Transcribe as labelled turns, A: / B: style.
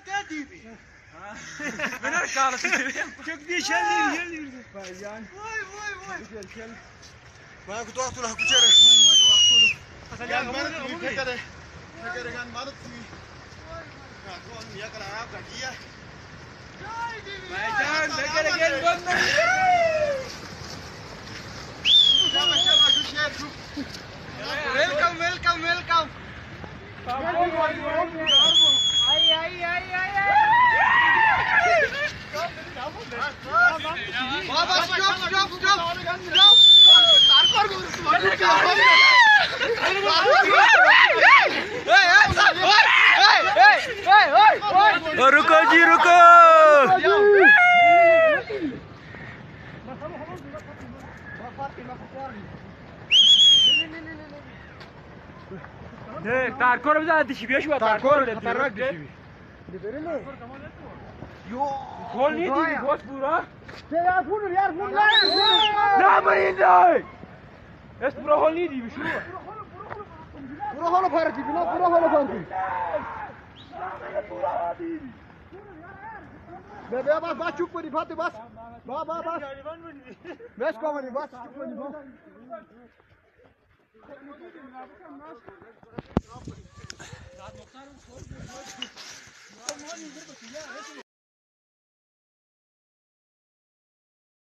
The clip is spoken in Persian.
A: تاديبي
B: من الكالة
A: شوف دي شلي بايان واي ما كنت أقول له كشرة كان مرت في فكرة كان مرت في كان يا كلام كذية بايان فكرة كان بنا شباب شو شير شو welcome Baba stop
B: रुको जी रुको تاركور بزاد دشبيه شو تاركور خطرناك دشبيه يو هول نيدي بوس بورا
A: يا فول
B: لا مريض اس بورا هول نيدي بشو
A: بورا هول فارتي بورا هول فارتي بس چوب کنی فاطمه بس بس کومنی بس چوب کنی